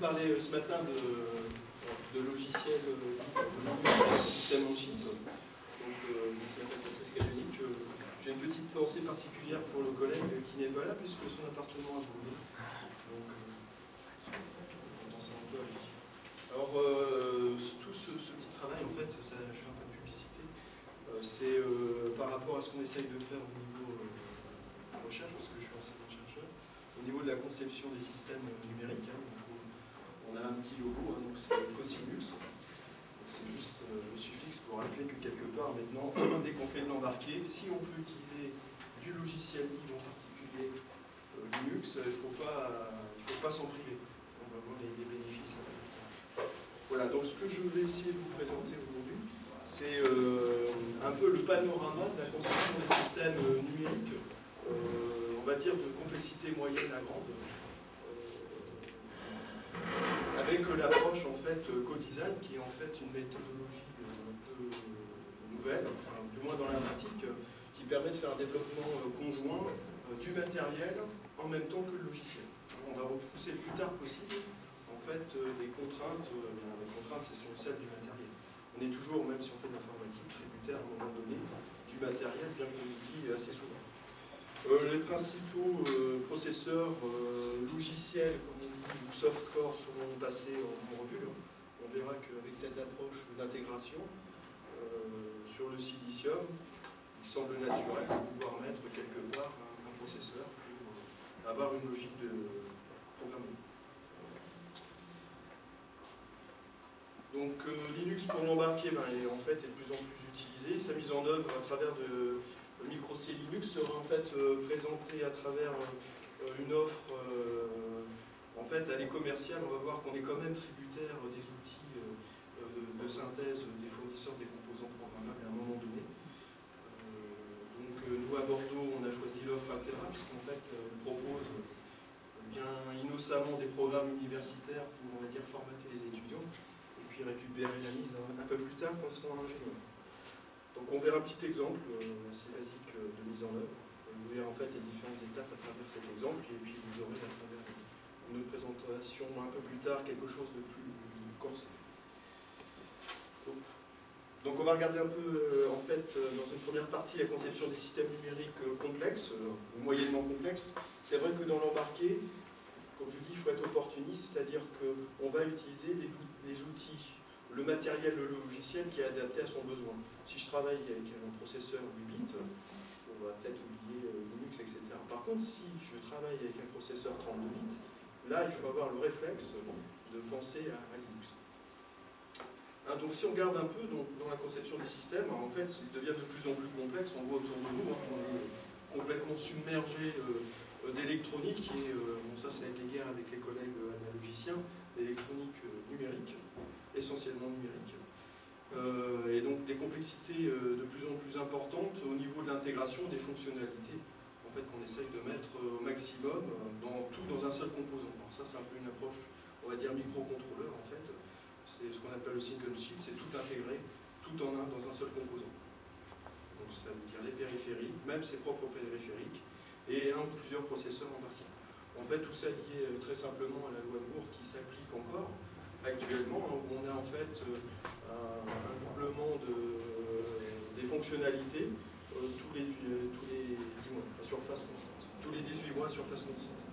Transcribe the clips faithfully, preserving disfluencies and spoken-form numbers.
parler ce matin de, de logiciels de système on chip. Donc, euh, je m'appelle Patrice Cajonic. J'ai une petite pensée particulière pour le collègue qui n'est pas là puisque son appartement a brûlé. Donc, euh, on pense un peu à lui. Alors, euh, tout ce, ce petit travail, en fait, ça, je fais un peu de publicité, euh, c'est euh, par rapport à ce qu'on essaye de faire au niveau euh, recherche, parce que je suis enseignant-chercheur, au niveau de la conception des systèmes numériques. Hein, donc, on a un petit logo, hein, donc c'est Cosinux. C'est juste euh, le suffixe pour rappeler que quelque part, maintenant, dès qu'on fait de l'embarqué, si on peut utiliser du logiciel libre en particulier euh, Linux, il ne faut pas, il faut pas s'en priver. On va voir les, les bénéfices. Voilà, donc ce que je vais essayer de vous présenter aujourd'hui, c'est euh, un peu le panorama de la conception des systèmes euh, numériques, euh, on va dire de complexité moyenne à grande, euh, avec l'approche en fait co-design, qui est en fait une méthodologie un peu nouvelle, enfin, du moins dans la pratique, qui permet de faire un développement conjoint euh, du matériel en même temps que le logiciel. On va repousser le plus tard possible. En fait, euh, les contraintes, euh, les contraintes, ce sont celles du matériel. On est toujours, même si on fait de l'informatique, tributaire à un moment donné du matériel, bien qu'on l'oublie assez souvent. Euh, les principaux euh, processeurs euh, logiciels, comme on dit, ou soft-core seront passés en, en revue. On verra qu'avec cette approche d'intégration euh, sur le silicium, il semble naturel de pouvoir mettre quelque part un, un processeur pour euh, avoir une logique de programmation. Donc euh, Linux pour l'embarquer ben, est en fait est de plus en plus utilisé. Sa mise en œuvre à travers de micro-C Linux sera en fait euh, présentée à travers euh, une offre. Euh, en fait, elle est commerciale. On va voir qu'on est quand même tributaire des outils euh, de, de synthèse des fournisseurs des composants programmables à un moment donné. Euh, donc euh, nous à Bordeaux, on a choisi l'offre Altera puisqu'en fait euh, on propose bien innocemment des programmes universitaires pour on va dire formater les étudiants. Puis récupérer la mise un, un peu plus tard quand on sera en ingénieur. Donc on verra un petit exemple euh, assez basique euh, de mise en œuvre. Vous verrez en fait les différentes étapes à travers cet exemple et puis vous aurez à travers une autre présentation un peu plus tard quelque chose de plus corsé. Donc on va regarder un peu euh, en fait euh, dans une première partie la conception des systèmes numériques euh, complexes euh, ou moyennement complexes. C'est vrai que dans l'embarqué, comme je dis, il faut être opportuniste, c'est-à-dire qu'on va utiliser des, des outils, le matériel, le logiciel qui est adapté à son besoin. Si je travaille avec un processeur huit bits, on va peut-être oublier Linux, et cetera. Par contre, si je travaille avec un processeur trente-deux bits, là, il faut avoir le réflexe de penser à, à Linux. Hein, donc si on regarde un peu donc, dans la conception des systèmes, en fait, il devient de plus en plus complexe. On voit autour de nous, hein, on est complètement submergé euh, d'électronique, et euh, bon, ça c'est avec les guerres avec les collègues analogiciens, d'électronique euh, numérique, essentiellement numérique, euh, et donc des complexités euh, de plus en plus importantes au niveau de l'intégration des fonctionnalités, en fait qu'on essaye de mettre euh, au maximum euh, dans tout dans un seul composant. Alors ça c'est un peu une approche, on va dire microcontrôleur en fait, c'est ce qu'on appelle le single chip, c'est tout intégré, tout en un dans un seul composant. Donc ça veut dire les périphériques, même ses propres périphériques, et un ou plusieurs processeurs embarqués. En fait, tout ça lié euh, très simplement à la loi de Moore qui s'applique encore actuellement, hein, où on a en fait euh, un, un doublement de, euh, des fonctionnalités euh, tous les, euh, tous les dix mois, à surface constante. Tous les dix-huit mois à surface constante.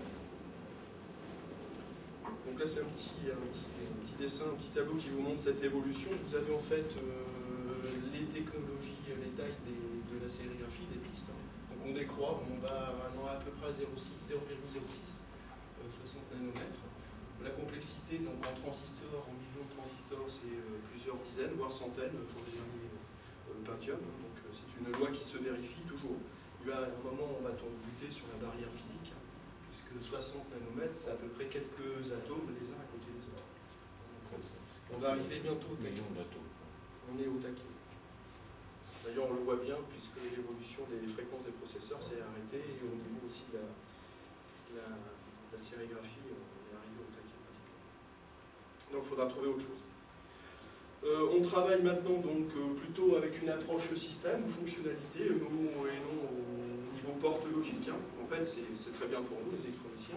Donc là, c'est un petit, un, petit, un petit dessin, un petit tableau qui vous montre cette évolution. Vous avez en fait euh, les technologies, les tailles des, de la sérigraphie, des pistes. Hein. On décroît, on va maintenant à peu près à zéro virgule zéro six, euh, soixante nanomètres. La complexité donc, en transistors, en millions de transistors, c'est euh, plusieurs dizaines, voire centaines pour les derniers euh, Pentium. Donc euh, c'est une loi qui se vérifie toujours. Il y a un moment, on va buter sur la barrière physique, hein, puisque soixante nanomètres, c'est à peu près quelques atomes les uns à côté des autres. Donc, on va arriver bientôt au taquet. On est au taquet. D'ailleurs, on le voit bien, puisque l'évolution des fréquences des processeurs s'est arrêtée, et au niveau aussi de la, la, la sérigraphie, on est arrivé au taquet pratiquement. Donc, il faudra trouver autre chose. Euh, on travaille maintenant donc euh, plutôt avec une approche système ou fonctionnalité, nous, et non au niveau porte logique. Hein. En fait, c'est très bien pour nous, les électroniciens.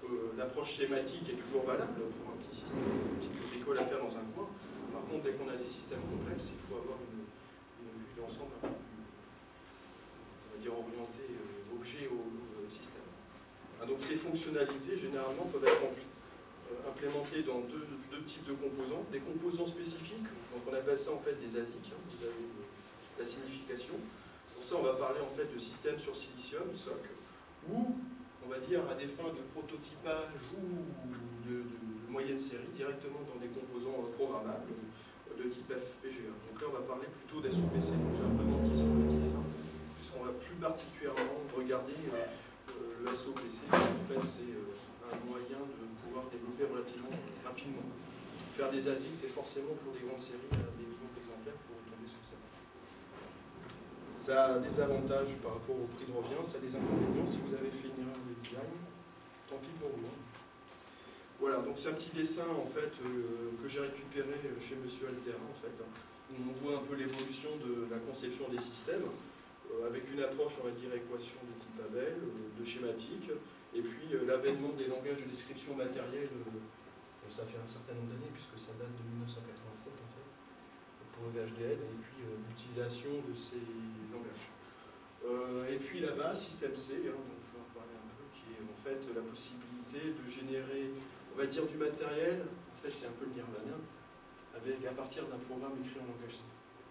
euh, l'approche schématique est toujours valable pour un petit système, une petite école à faire dans un coin. Par contre, dès qu'on a des systèmes complexes, il faut avoir une, une vue d'ensemble un peu plus, on va dire, orientée euh, objet au, au système. Hein, donc ces fonctionnalités, généralement, peuvent être euh, implémentées dans deux, deux types de composants. Des composants spécifiques, donc on appelle ça en fait des A S I C, hein, vous avez la signification. Pour ça, on va parler en fait de système sur silicium, S O C, ou on va dire à des fins de prototypage ou de, de, de moyenne série, directement dans des composants programmables de type F P G A. Donc là, on va parler plutôt d'S O P C, donc j'ai un peu menti sur le titre, hein, puisqu'on va plus particulièrement regarder euh, euh, le S O P C. En fait, c'est euh, un moyen de pouvoir développer relativement rapidement. Faire des A S I C, c'est forcément pour des grandes séries, des millions d'exemplaires pour tomber sur ça. Ça a des avantages par rapport au prix de revient, ça a des inconvénients. Si vous avez fait une erreur de design, tant pis pour vous. Voilà, donc c'est un petit dessin en fait euh, que j'ai récupéré chez Monsieur Altera en fait, où on voit un peu l'évolution de la conception des systèmes, euh, avec une approche, on va dire, équation de type Abel, euh, de schématique, et puis euh, l'avènement des langages de description matérielle, euh, ça fait un certain nombre d'années puisque ça date de mille neuf cent quatre-vingt-sept en fait, pour le V H D L, et puis euh, l'utilisation de ces langages. Euh, et puis là-bas, système C, hein, donc je vais en reparler un peu, qui est en fait la possibilité de générer, on va dire, du matériel, en fait c'est un peu le nirvana, avec, à partir d'un programme écrit en langage C.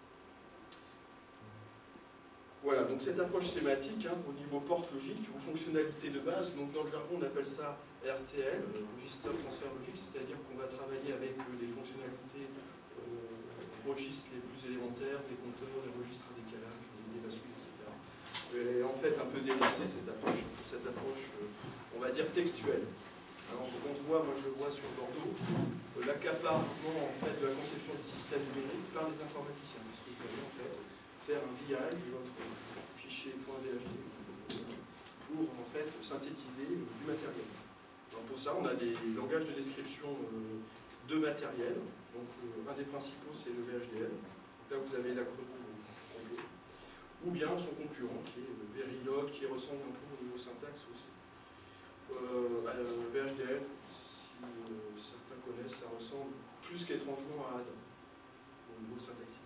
Voilà, donc cette approche schématique, hein, au niveau porte logique, ou fonctionnalité de base, donc dans le jargon on appelle ça R T L, register transfert logique, c'est-à-dire qu'on va travailler avec euh, des fonctionnalités euh, registres les plus élémentaires, des compteurs, des registres à décalage, des bascules, et cetera. Et en fait un peu délaissé cette approche, cette approche euh, on va dire textuelle. Alors, on voit, moi je le vois sur Bordeaux, euh, l'accaparement en fait de la conception des systèmes numériques par les informaticiens, puisque vous allez en fait faire un V I de votre fichier .vhd pour en fait synthétiser euh, du matériel. Alors, pour ça, on a des langages de description euh, de matériel. Donc euh, un des principaux c'est le V H D L. Donc, là vous avez l'acronyme complet. Ou bien son concurrent qui est le Verilog, qui ressemble un peu au niveau syntaxe aussi. Euh, bah, euh, V H D L, si euh, certains connaissent, ça ressemble plus qu'étrangement à A D A au niveau syntaxique.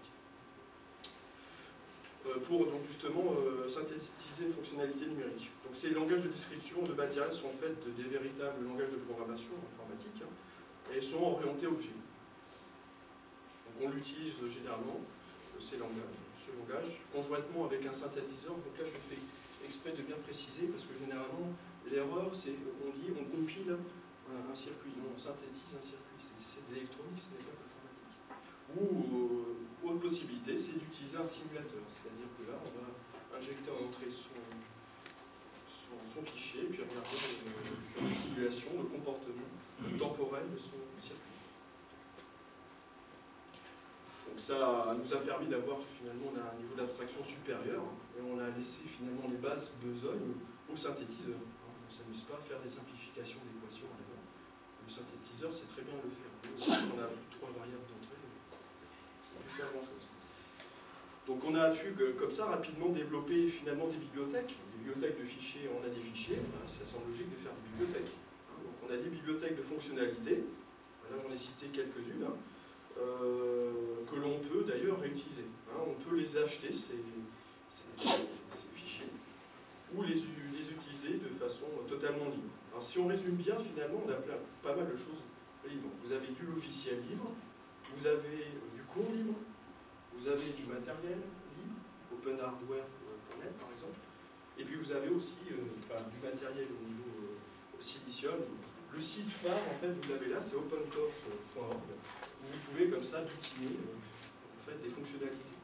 Euh, pour donc justement euh, synthétiser une fonctionnalité numérique. Donc ces langages de description de matériel sont en fait des véritables langages de programmation informatique, hein, et sont orientés objet. Donc on l'utilise généralement, euh, ces langages, ce langage, conjointement avec un synthétiseur. Donc là je fais exprès de bien préciser parce que généralement l'erreur, c'est on dit on compile un, un circuit, non, on synthétise un circuit, c'est de l'électronique, ce n'est pas l'informatique. Ou euh, autre possibilité, c'est d'utiliser un simulateur, c'est-à-dire que là, on va injecter en entrée son, son, son fichier, puis regarder une, une simulation de comportement temporel de son circuit. Donc ça nous a permis d'avoir finalement un niveau d'abstraction supérieur, et on a laissé finalement les bases besogne au synthétiseur. On ne s'amuse pas à faire des simplifications d'équations là-bas. Le synthétiseur, c'est très bien le faire. On a plus de trois variables d'entrée, ça peut faire grand-chose. Donc on a pu, comme ça, rapidement développer finalement des bibliothèques. Des bibliothèques de fichiers, on a des fichiers, ça semble logique de faire des bibliothèques. Donc on a des bibliothèques de fonctionnalités, là j'en ai cité quelques-unes, hein, euh, que l'on peut d'ailleurs réutiliser. Hein. On peut les acheter, ces, ces, ces fichiers, ou les, les utiliser de façon totalement libre. Alors si on résume bien, finalement, on a plein, pas mal de choses libres. Vous avez du logiciel libre, vous avez du cours libre, vous avez du matériel libre, open hardware point net par exemple, et puis vous avez aussi euh, enfin, du matériel au niveau euh, au silicium. Le site phare, en fait, vous l'avez là, c'est opencourse point org, où vous pouvez comme ça butiner euh, en fait, des fonctionnalités.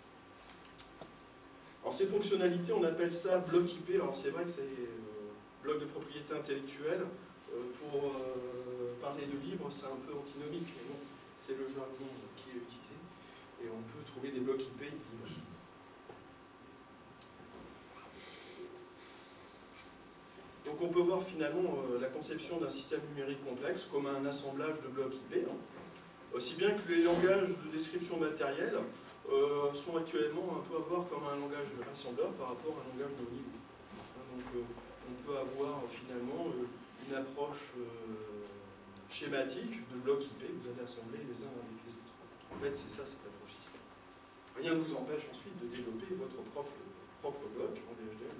Alors ces fonctionnalités, on appelle ça bloc I P. Alors c'est vrai que c'est euh, bloc de propriété intellectuelle. Euh, pour euh, parler de libre, c'est un peu antinomique, mais bon, c'est le jargon qui est utilisé. Et on peut trouver des blocs I P libres. Donc on peut voir finalement euh, la conception d'un système numérique complexe comme un assemblage de blocs I P. Hein. Aussi bien que les langages de description matérielle euh, sont actuellement un peu à voir comme un langage assembleur par rapport à un langage de haut niveau. Hein, donc euh, on peut avoir euh, finalement euh, une une approche euh, schématique de blocs I P, vous allez assembler les uns avec les autres. En fait, c'est ça cette approche système. Rien ne vous empêche ensuite de développer votre propre, propre bloc en D H D L.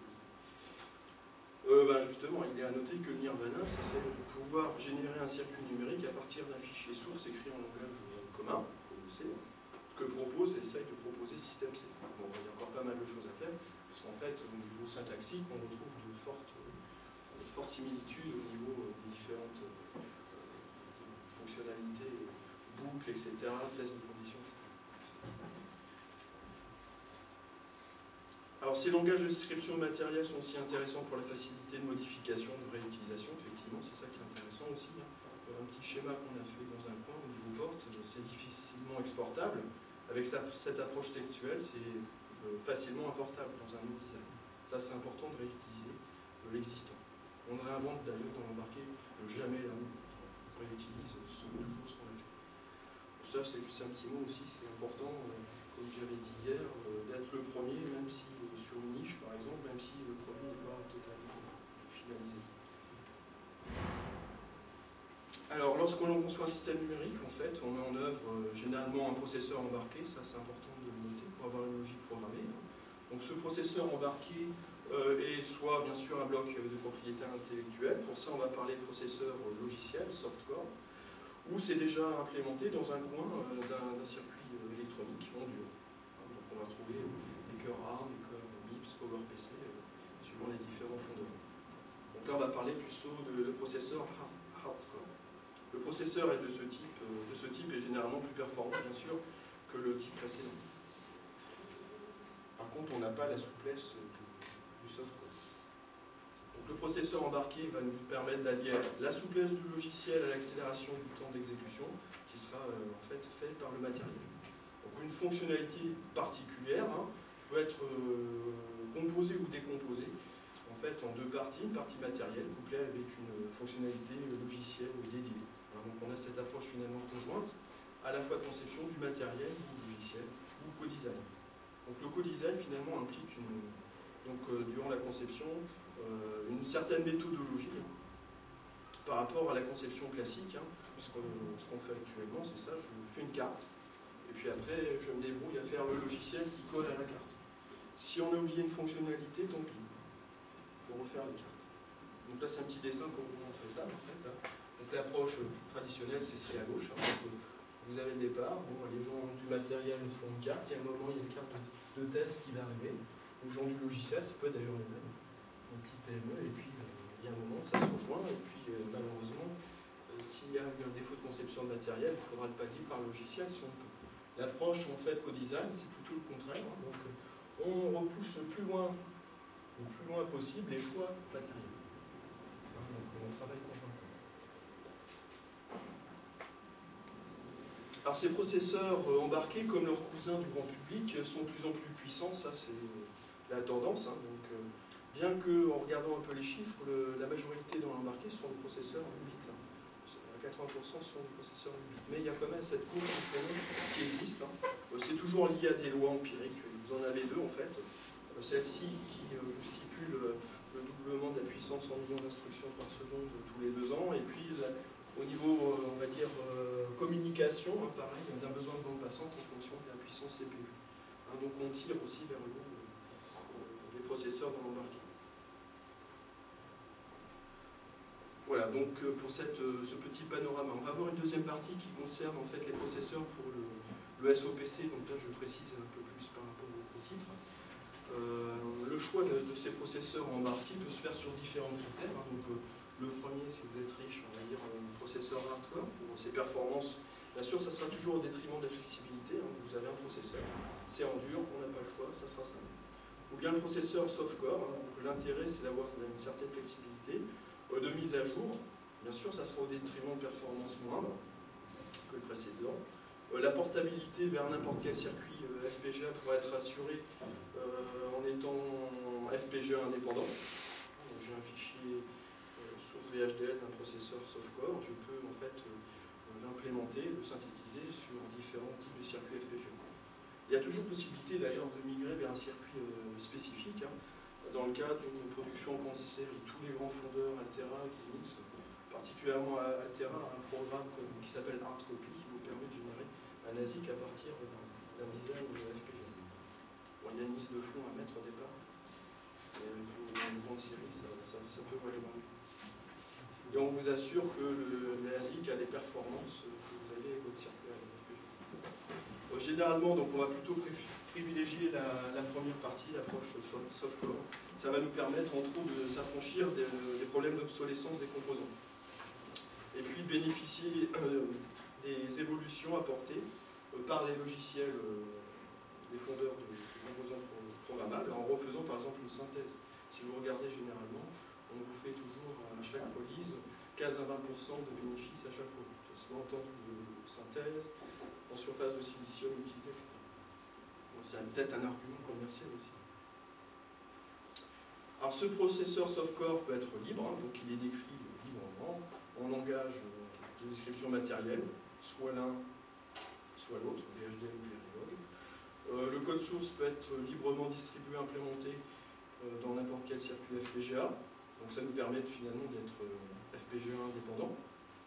Euh, ben justement, il est à noter que le nirvana, ça serait de pouvoir générer un circuit numérique à partir d'un fichier source écrit en langage commun, comme le C, ce que propose et essaye de proposer Système C. Bon, il y a encore pas mal de choses à faire, parce qu'en fait, au niveau syntaxique, on retrouve de fortes, de fortes similitudes au niveau des différentes euh, fonctionnalités, boucles, et cetera, tests de conditions, et cetera. Alors, ces langages de description matérielle sont aussi intéressants pour la facilité de modification, de réutilisation, effectivement, c'est ça qui est intéressant aussi. Hein. Un petit schéma qu'on a fait dans un coin au niveau porte, c'est difficilement exportable. Avec sa, cette approche textuelle, c'est euh, facilement importable dans un autre design. Ça, c'est important de réutiliser euh, l'existant. On réinvente d'ailleurs dans l'embarqué euh, jamais là, on réutilise euh, toujours ce qu'on a fait. Ça, c'est juste un petit mot aussi, c'est important. Euh, comme j'avais dit hier, euh, d'être le premier, même si euh, sur une niche par exemple, même si le produit n'est pas totalement euh, finalisé. Alors, lorsqu'on conçoit un système numérique, en fait, on met en œuvre euh, généralement un processeur embarqué, ça c'est important de le noter pour avoir une logique programmée. Hein. Donc ce processeur embarqué euh, est soit bien sûr un bloc de propriété intellectuelle, pour ça on va parler de processeur logiciel, softcore, ou c'est déjà implémenté dans un coin euh, d'un circuit euh, électronique en dur. Hein, donc on va trouver les cœurs ARM, les cœurs MIPS, PowerPC, euh, suivant les différents fondements. Donc là on va parler plutôt de, de processeur hardcore. Le processeur est de ce type, euh, de ce type est généralement plus performant bien sûr que le type précédent. Par contre on n'a pas la souplesse euh, du softcore. Le processeur embarqué va nous permettre d'allier la souplesse du logiciel à l'accélération du temps d'exécution qui sera euh, en fait fait par le matériel. Donc une fonctionnalité particulière hein, peut être euh, composée ou décomposée en fait en deux parties, une partie matérielle couplée avec une fonctionnalité logicielle dédiée. Hein, donc on a cette approche finalement conjointe à la fois de conception du matériel ou du logiciel ou co-design. Donc le co-design finalement implique une, donc, euh, durant la conception Euh, une certaine méthodologie hein, par rapport à la conception classique. Hein, ce qu'on ce qu'on fait actuellement, c'est ça, je fais une carte, et puis après je me débrouille à faire le logiciel qui colle à la carte. Si on a oublié une fonctionnalité, tant pis, il faut refaire les cartes. Donc là c'est un petit dessin pour vous montrer ça en fait. Hein. Donc l'approche traditionnelle c'est ci à gauche. Hein, donc, vous avez le départ, bon, les gens du matériel font une carte, il y a un moment il y a une carte de, de test qui va arriver, les gens du logiciel, ça peut être d'ailleurs les mêmes. Un petit P M E, et puis euh, il y a un moment ça se rejoint, et puis euh, malheureusement, euh, s'il y a un défaut de conception de matériel, il faudra le pallier par logiciel si on peut. L'approche en fait co-design, c'est plutôt le contraire, hein, donc euh, on repousse le plus loin, le plus loin possible les choix matériels. Hein, donc on travaille conjointement. Alors ces processeurs euh, embarqués, comme leurs cousins du grand public, sont de plus en plus puissants, ça c'est la tendance, hein, donc euh, bien qu'en regardant un peu les chiffres, le, la majorité dans l'embarqué sont des processeurs huit bits. Hein. quatre-vingts pour cent sont des processeurs huit bits. Mais il y a quand même cette courbe qui existe. Hein. C'est toujours lié à des lois empiriques. Vous en avez deux en fait. Celle-ci qui euh, stipule le, le doublement de la puissance en millions d'instructions par seconde tous les deux ans. Et puis la, au niveau, euh, on va dire, euh, communication, hein, pareil, d'un besoin de bande passante en fonction de la puissance C P U. Hein, donc on tire aussi vers le haut euh, les processeurs dans l'embarqué. Voilà, donc pour cette, ce petit panorama, on va avoir une deuxième partie qui concerne en fait les processeurs pour le, le S O P C, donc là je précise un peu plus par rapport au, au titre. Euh, le choix de, de ces processeurs embarqués peut se faire sur différents critères. Hein. Donc, euh, le premier, si vous êtes riche, on va dire un processeur hardcore pour ses performances. Bien sûr, ça sera toujours au détriment de la flexibilité. Hein. Vous avez un processeur, c'est en dur, on n'a pas le choix, ça sera ça. Ou bien le processeur softcore, hein. L'intérêt c'est d'avoir une certaine flexibilité de mise à jour. Bien sûr, ça sera au détriment de performances moindres que le précédent. Euh, la portabilité vers n'importe quel circuit euh, F P G A pourra être assurée euh, en étant F P G A indépendant. J'ai un fichier euh, source V H D L d'un processeur softcore, je peux en fait euh, l'implémenter, le synthétiser sur différents types de circuits F P G A. Il y a toujours possibilité d'ailleurs de migrer vers un circuit euh, spécifique. Hein. dans le cadre d'une production en série. Tous les grands fondeurs, Altera, Xilinx, particulièrement Altera, a un programme qui s'appelle Hardcopy qui vous permet de générer un ASIC à partir d'un design de F P G A. Bon, il y a une liste de fonds à mettre au départ, et pour une grande série, ça, ça, ça peut aller loin. Et on vous assure que le, le ASIC a les performances que vous avez avec votre circuit à F P G A. Donc, généralement, donc, on va plutôt privilégier la, la première partie, l'approche softcore. Ça va nous permettre, entre autres, de s'affranchir des, des problèmes d'obsolescence des composants. Et puis bénéficier euh, des évolutions apportées euh, par les logiciels euh, des fondeurs de, de composants programmables, en refaisant par exemple une synthèse. Si vous regardez généralement, on vous fait toujours à chaque release quinze à vingt pour cent de bénéfices à chaque fois, soit en temps de synthèse, en surface de silicium utilisée, et cetera. Donc c'est peut-être un argument commercial aussi. Alors ce processeur softcore peut être libre, hein, donc il est décrit librement en langage de description matérielle, soit l'un, soit l'autre, V H D L ou Verilog. Euh, le code source peut être librement distribué, implémenté euh, dans n'importe quel circuit F P G A. Donc ça nous permet de, finalement d'être euh, F P G A indépendant.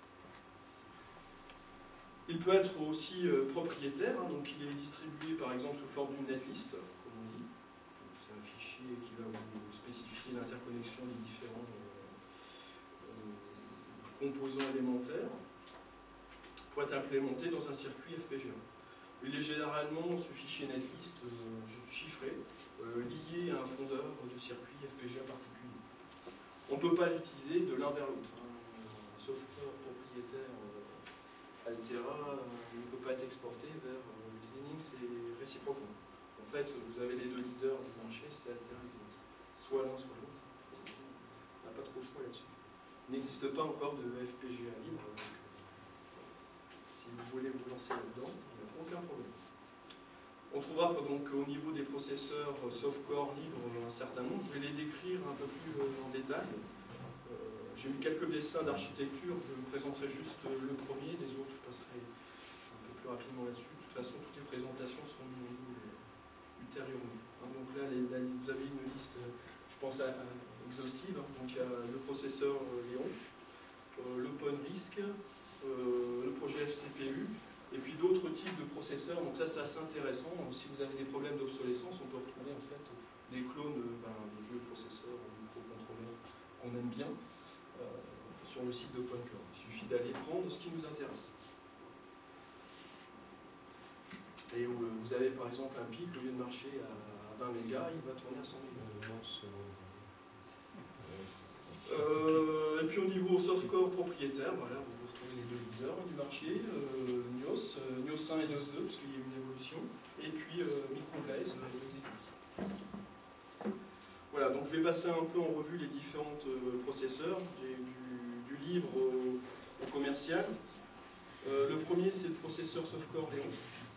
Il peut être aussi euh, propriétaire, hein, donc il est distribué par exemple sous forme d'une netlist, comme on dit. C'est un fichier qui va vous spécifier l'interconnexion des différents euh, euh, composants élémentaires pour être implémenté dans un circuit F P G A. Il est généralement, ce fichier netlist euh, chiffré, euh, lié à un fondeur de circuit F P G A particulier. On ne peut pas l'utiliser de l'un vers l'autre. Hein. Un software propriétaire euh, Altera euh, ne peut pas être exporté vers euh, Xilinx et réciproquement. En fait, vous avez les deux leaders du marché, c'est Altera et Xilinx. Soit l'un, soit l'autre. On n'a pas trop le choix là-dessus. Il n'existe pas encore de F P G A libre. Donc, si vous voulez vous lancer là-dedans, il n'y a aucun problème. On trouvera donc au niveau des processeurs softcore libres un certain nombre. Je vais les décrire un peu plus en détail. Euh, J'ai eu quelques dessins d'architecture, je vous présenterai juste le premier, les autres je passerai un peu plus rapidement là-dessus. De toute façon, toutes les présentations seront mises en ligne ultérieurement. Hein, donc là, les, là, vous avez une liste, je pense, à, à exhaustive. Hein. Donc il y a le processeur Léon, euh, l'OpenRISC, euh, le projet F C P U, et puis d'autres types de processeurs. Donc ça, c'est assez intéressant. Si vous avez des problèmes d'obsolescence, on peut retrouver en fait des clones ben, des vieux processeurs ou microcontrôleurs qu'on aime bien euh, sur le site d'OpenCore. Il suffit d'aller prendre ce qui nous intéresse. Et où vous avez par exemple un pic, au lieu de marcher à vingt mégas, il va tourner à cent mégas. Euh, et puis au niveau softcore propriétaire, voilà, vous retrouvez les deux leaders du marché, euh, Nios, euh, Nios un et Nios deux, parce qu'il y a eu une évolution, et puis euh, Microblaze, euh, Xilinx. Voilà, donc je vais passer un peu en revue les différents euh, processeurs, du, du, du libre au, au commercial. Euh, le premier, c'est le processeur softcore Léon.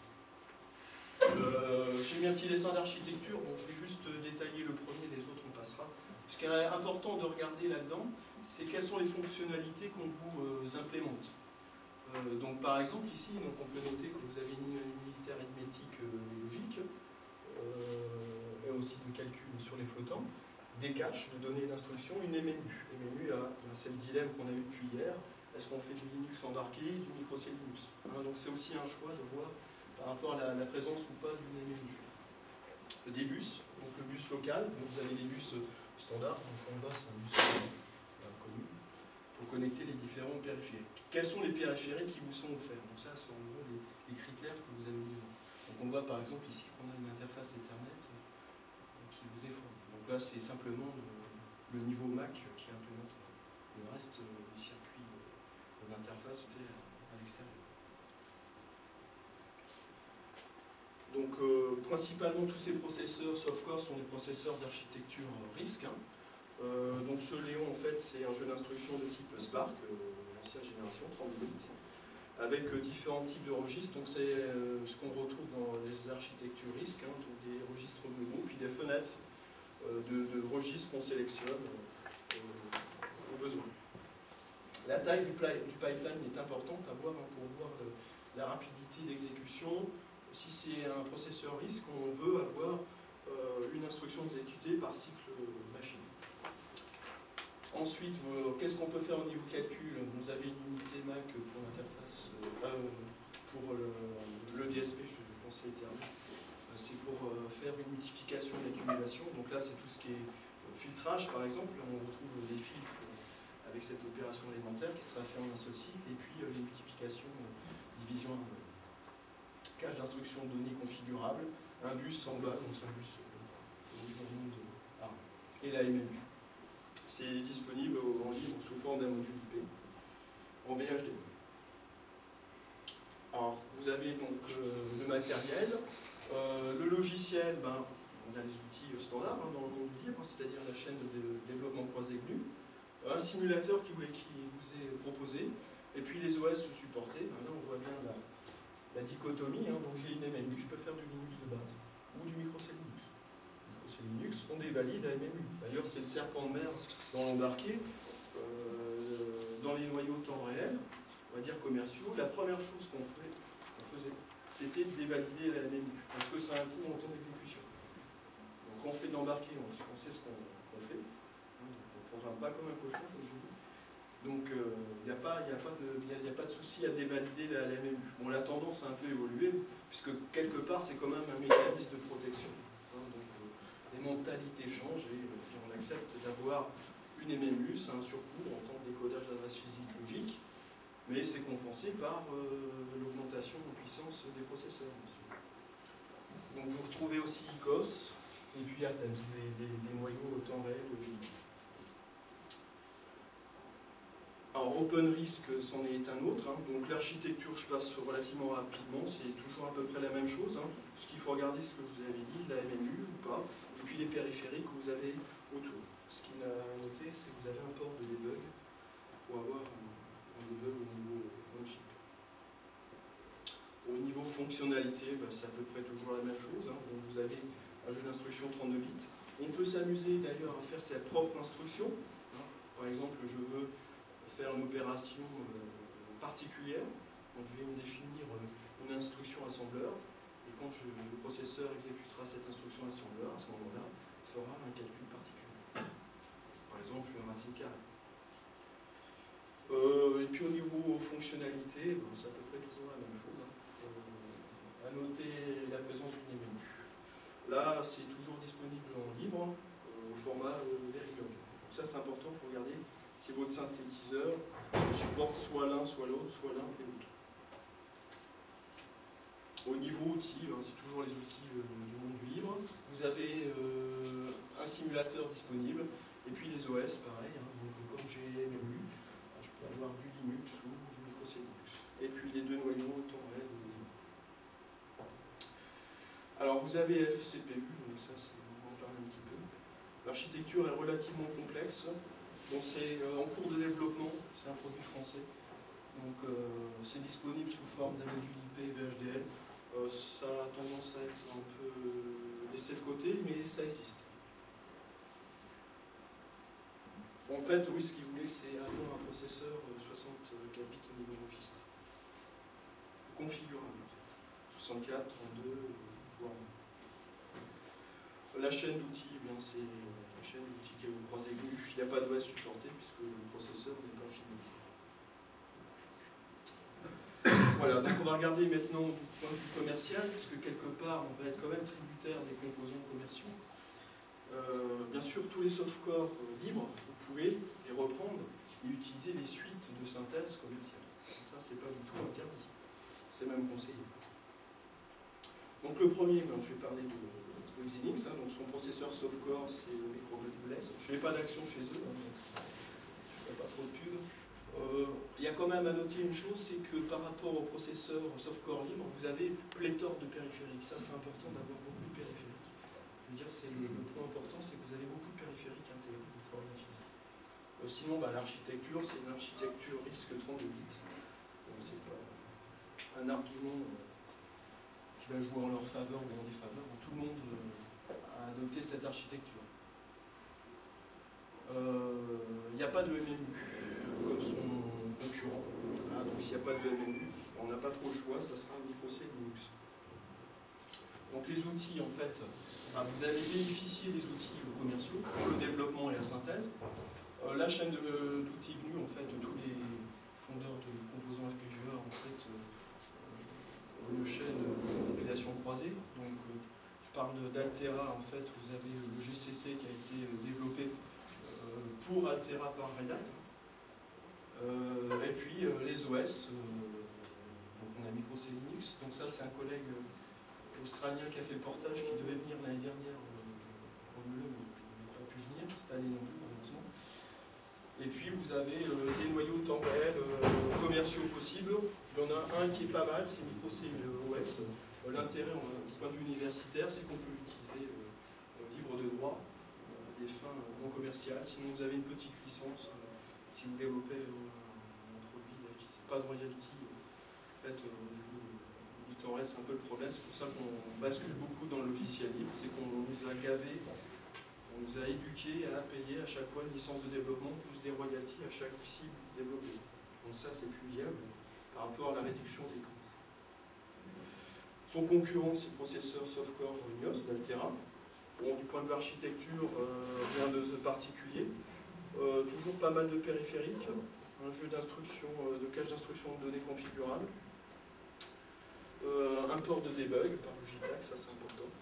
Euh, J'ai mis un petit dessin d'architecture, donc je vais juste détailler le premier, les autres on passera. Ce qui est important de regarder là-dedans, c'est quelles sont les fonctionnalités qu'on vous euh, implémente. Euh, donc par exemple ici, donc on peut noter que vous avez une unité arithmétique euh, logique, euh, et aussi de calcul sur les flottants, des caches de données d'instruction, une M M U. M M U, là, c'est le dilemme qu'on a eu depuis hier. Est-ce qu'on fait du Linux embarqué, du micro-C Linux, hein, donc c'est aussi un choix de voir par rapport à la, la présence ou pas d'une M M U. Des bus, donc le bus local, donc vous avez des bus standards, donc en bas c'est un bus connu, pour connecter les différents périphériques. Quels sont les périphériques qui vous sont offerts? Donc ça, ce sont en gros les, les critères que vous avez besoin. Donc on voit par exemple ici qu'on a une interface Ethernet qui vous est fournie. Donc là c'est simplement le, le niveau Mac qui implémente le reste des circuits d'interface à l'extérieur. Donc euh, principalement tous ces processeurs softcore sont des processeurs d'architecture RISC. Hein. Euh, donc ce Léon en fait c'est un jeu d'instruction de type Spark, euh, l'ancienne génération, trente-deux bits, avec euh, différents types de registres. Donc c'est euh, ce qu'on retrouve dans les architectures RISC, hein, donc des registres globaux, puis des fenêtres euh, de, de registres qu'on sélectionne euh, au besoin. La taille du, du pipeline est importante à voir hein, pour voir le, la rapidité d'exécution. Si c'est un processeur RISC, on veut avoir euh, une instruction exécutée par cycle machine. Ensuite, euh, qu'est-ce qu'on peut faire au niveau calcul? Vous avez une unité M A C pour l'interface, euh, pour le, le D S P, je pensais les termes. C'est pour euh, faire une multiplication et une accumulation. Donc là, c'est tout ce qui est euh, filtrage, par exemple. On retrouve des filtres euh, avec cette opération élémentaire qui sera faite en un seul cycle. Et puis, euh, une multiplication, euh, division, euh, cache d'instructions données configurables, un bus en bas, donc c'est un bus euh, au niveau monde A, et la M M U. C'est disponible en libre sous forme d'un module I P en V H D. Alors, vous avez donc euh, le matériel. Euh, le logiciel, ben, on a les outils standards hein, dans le monde du libre, c'est-à-dire la chaîne de développement croisé G N U, un simulateur qui, qui vous est proposé, et puis les O S supportés. Ben, là, on voit bien la, la dichotomie. Hein, donc, j'ai une M M U, je peux faire du Linux de base ou du microcell Linux. Microcell Linux, on dévalide la M M U. D'ailleurs, c'est le serpent de mer dans l'embarqué, euh, dans les noyaux temps réel, on va dire commerciaux. La première chose qu'on fait, qu'on faisait, c'était de dévalider la M M U, parce que ça a un coût en temps d'exécution. Donc quand on fait de l'embarquer, on, on sait ce qu'on qu'on fait. Donc, on ne programme pas comme un cochon, comme je dis. Donc il euh, n'y a, a, a, a pas de souci à dévalider la, la M M U. Bon, la tendance a un peu évolué, puisque quelque part c'est quand même un mécanisme de protection. Hein, donc euh, les mentalités changent et euh, on accepte d'avoir une M M U, c'est un surcoût en temps de décodage d'adresse physique logique. Mais c'est compensé par euh, l'augmentation en puissance des processeurs, bien sûr. Donc vous retrouvez aussi I C O S et puis Athems, des, des, des noyaux au temps réel. Alors OpenRISC, c'en est un autre. Hein. Donc l'architecture, je passe relativement rapidement, c'est toujours à peu près la même chose. Hein. Ce qu'il faut regarder, c'est ce que je vous avais dit, la M M U ou pas, et puis les périphériques que vous avez autour. Ce qu'il a noté, c'est que vous avez un port de debug pour avoir un debug au niveau on-chip. Au niveau fonctionnalité, ben, c'est à peu près toujours la même chose. Hein. Donc vous avez un jeu d'instruction trente-deux bits. On peut s'amuser d'ailleurs à faire sa propre instruction. Hein. Par exemple, je veux faire une opération euh, particulière. Donc je vais me définir euh, une instruction assembleur. Et quand je, le processeur exécutera cette instruction assembleur, à ce moment-là, fera un calcul particulier. Par exemple, une racine carrée. Euh, et puis au niveau fonctionnalité, ben, c'est à peu près toujours la même chose. Hein. Euh, à noter la présence d'une M M U. Là, c'est toujours disponible en libre, euh, au format euh, Verilog. Donc ça, c'est important, il faut regarder si votre synthétiseur supporte soit l'un, soit l'autre, soit l'un et l'autre. Au niveau outils, ben, c'est toujours les outils euh, du monde du libre. Vous avez euh, un simulateur disponible, et puis les O S, pareil. Hein. Donc, comme j'ai M M U, je peux avoir du Linux ou du microcell Linux. Et puis les deux noyaux, temps réel. Alors vous avez F C P U, donc ça c'est, on va en parler un petit peu. L'architecture est relativement complexe. Bon, c'est euh, en cours de développement, c'est un produit français. Donc euh, c'est disponible sous forme d'un module I P V H D L. Euh, ça a tendance à être un peu laissé de côté, mais ça existe. En fait, oui, ce qu'il voulait, c'est avoir un processeur soixante-quatre bits au niveau registre. Configurable, en fait. soixante-quatre, trente-deux, voire moins. La chaîne d'outils, eh c'est la chaîne d'outils qui est au croisé G N U. Il n'y a pas d'O S supporté puisque le processeur n'est pas finalisé. Voilà, donc on va regarder maintenant du point de vue commercial, puisque quelque part, on va être quand même tributaire des composants commerciaux. Euh, bien sûr, tous les softcores euh, libres, vous pouvez les reprendre et utiliser les suites de synthèse commerciale. Ça, c'est pas du tout interdit. C'est même conseillé. Donc le premier, ben, je vais parler de, de Xilinx. Hein, donc son processeur softcore, c'est le MicroWS. Je n'ai pas d'action chez eux, hein, donc je ne fais pas trop de pub. Il euh, y a quand même à noter une chose, c'est que par rapport au processeur softcore libre, vous avez pléthore de périphériques. Ça, c'est important d'avoir beaucoup de périphériques. Je veux dire, c'est le, le point important, c'est que vous avez beaucoup de périphériques intégrés pour pouvoir l'utiliser. Euh, sinon, bah, l'architecture, c'est une architecture risque trente-deux bits. Donc, c'est pas un argument euh, qui va jouer en leur faveur ou en défaveur. Donc, tout le monde euh, a adopté cette architecture. Il n'y a pas de M M U comme son concurrent. Ah, donc, s'il n'y a pas de M M U, on n'a pas trop le choix, ça sera un microcell Linux. Donc les outils, en fait, bah, vous allez bénéficier des outils commerciaux pour le développement et la synthèse. Euh, la chaîne d'outils G N U, en fait, tous les fondeurs de composants F P G A, en fait, euh, une chaîne de compilation croisée. Donc, euh, je parle d'Altera, en fait, vous avez le G C C qui a été développé euh, pour Altera par Red Hat. Euh, et puis euh, les O S, euh, donc on a Micro C Linux, donc ça c'est un collègue australien qui a fait le portage, qui devait venir l'année dernière, euh, mais il n'a pas pu venir, cette année non plus malheureusement. Et puis vous avez euh, des noyaux temps réel euh, commerciaux possibles. Il y en a un qui est pas mal, c'est Micro C O S. Euh, L'intérêt du point de vue universitaire, c'est qu'on peut l'utiliser euh, libre de droit, euh, des fins non commerciales. Sinon vous avez une petite licence. Euh, Si vous développez un produit, c'est pas de royalty. En fait, au niveau du temps réel, c'est un peu le problème. C'est pour ça qu'on bascule beaucoup dans le logiciel libre. C'est qu'on nous a gavé, on nous a éduqués à payer à chaque fois une licence de développement plus des royalties à chaque cible développée. Donc ça, c'est plus viable par rapport à la réduction des coûts. Son concurrent, c'est le processeur Softcore N I O S d'Altera. Bon, du point de vue architecture, euh, rien de particulier. Euh, toujours pas mal de périphériques, un jeu d'instruction, euh, de cache d'instruction de données configurables, euh, un port de debug par Logitech, ça c'est important.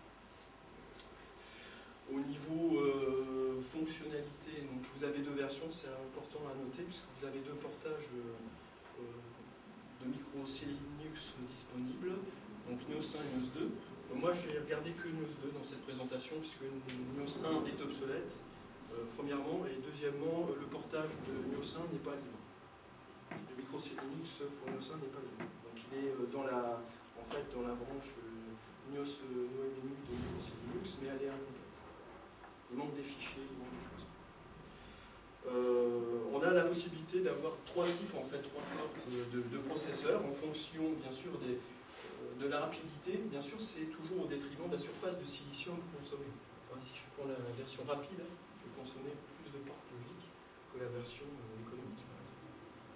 Au niveau euh, fonctionnalité, donc vous avez deux versions, c'est important à noter, puisque vous avez deux portages euh, de Micro C Linux disponibles, donc N I O S un et N I O S deux. Donc moi j'ai regardé que N I O S deux dans cette présentation, puisque N I O S un est obsolète. Euh, premièrement, et deuxièmement, le portage de N I O S un n'est pas libre. Le Micro C Linux pour N I O S un n'est pas libre. Donc il est dans la, en fait, dans la branche euh, N I O S No M M U de Micro C Linux, mais elle est incomplète. Il manque des fichiers, il manque des choses. Euh, on a la possibilité d'avoir trois types, en fait, trois types de, de, de processeurs en fonction, bien sûr, des, euh, de la rapidité. Bien sûr, c'est toujours au détriment de la surface de silicium consommée. Enfin, si je prends la version rapide, consommer plus de portes logiques que la version euh, économique, par exemple.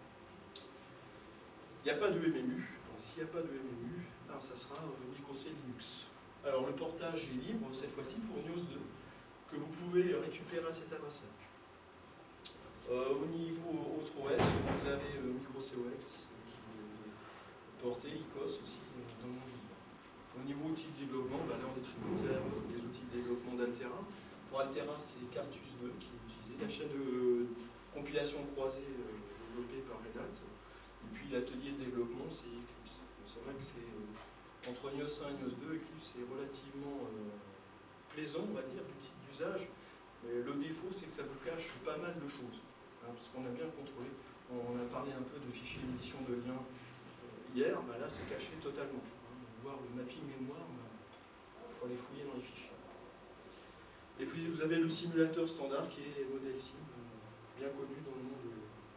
Il n'y a pas de M M U. Donc s'il n'y a pas de M M U, ben, ça sera euh, Micro C Linux. Alors le portage est libre cette fois-ci pour N I O S deux, que vous pouvez récupérer à cette adresse-là. Euh, au niveau autre O S, vous avez euh, Micro C O X, euh, qui est porté, I C O S aussi, euh, dans le monde libre. Au niveau outils de développement, ben, là on est tributaire euh, des outils de développement d'Altera. Pour Altera, c'est Cartus deux qui est utilisé, la chaîne de compilation croisée euh, développée par Red Hat. Et puis l'atelier de développement, c'est Eclipse. C'est vrai que c'est euh, entre N I O S un et N I O S deux, Eclipse est relativement euh, plaisant, on va dire, d'usage. Mais le défaut, c'est que ça vous cache pas mal de choses. Hein, parce qu'on a bien contrôlé. On a parlé un peu de fichiers d'édition de liens euh, hier, bah là c'est caché totalement. Hein, voir le mapping mémoire, il faut aller fouiller dans les fichiers. Et puis vous avez le simulateur standard qui est Model Sim, bien connu dans le monde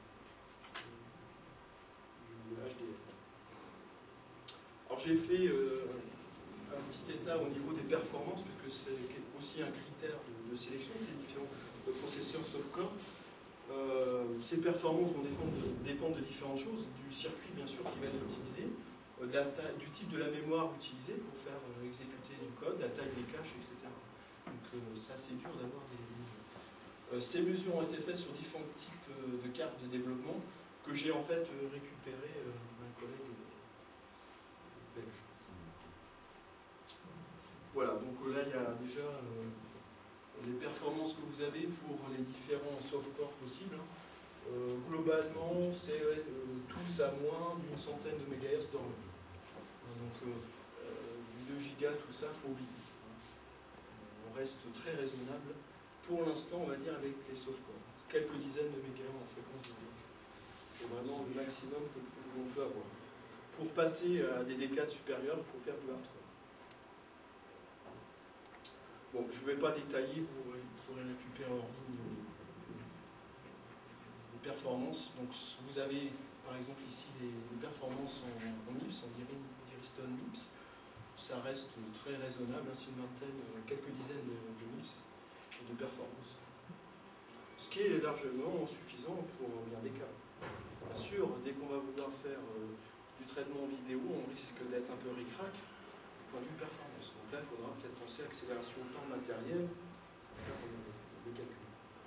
du H D L. Alors j'ai fait euh, un petit état au niveau des performances, puisque c'est aussi un critère de, de sélection, ces différents processeurs Softcore. Euh, ces performances vont dépendre de, dépendre de différentes choses, du circuit bien sûr qui va être utilisé, euh, de la taille, du type de la mémoire utilisée pour faire euh, exécuter du code, la taille des caches, et cetera. Donc euh, c'est assez dur d'avoir des mesures. Euh, ces mesures ont été faites sur différents types euh, de cartes de développement que j'ai en fait euh, récupéré euh, d'un collègue euh, belge. Voilà, donc euh, là il y a déjà euh, les performances que vous avez pour les différents softcores possibles. Euh, globalement, c'est euh, tous à moins d'une centaine de mégahertz d'horloge. Donc euh, deux gigas, tout ça, il faut oublier. On reste très raisonnable pour l'instant, on va dire, avec les softcores. Quelques dizaines de mégahertz en fréquence d'horloge. C'est vraiment le maximum que l'on peut avoir. Pour passer à des décades supérieures, il faut faire du hardcore. Bon, je ne vais pas détailler, vous pourrez récupérer en ligne les performances. Donc, vous avez par exemple ici les, les performances en, en M I P S, en Diriston M I P S. Ça reste très raisonnable, ainsi une vingtaine, quelques dizaines de, de M I P S de performance. Ce qui est largement suffisant pour bien des cas. Bien sûr, dès qu'on va vouloir faire euh, du traitement vidéo, on risque d'être un peu ric-rac. point de vue performance. Donc là, il faudra peut-être penser à accélération de temps matériel pour faire le calcul.